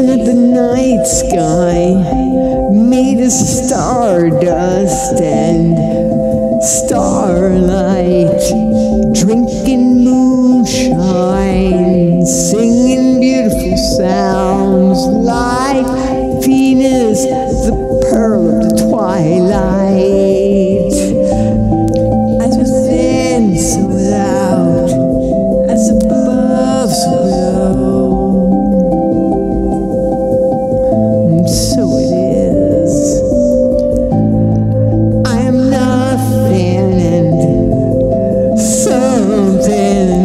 at the night sky, made of stardust and starlight, drinking moonshine, singing beautiful sounds like Venus, the pearl of the twilight. As within, so without, as above, so below. So it is. I am nothing and something and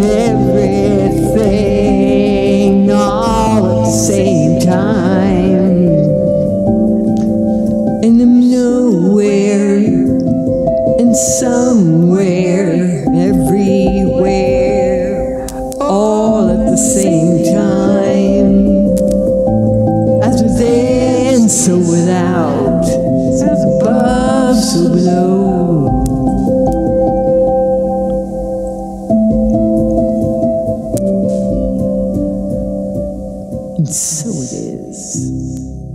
everything all at the same time. And I'm nowhere and somewhere, everywhere, all at the same time. As within, so without, as above, so below. And so it is.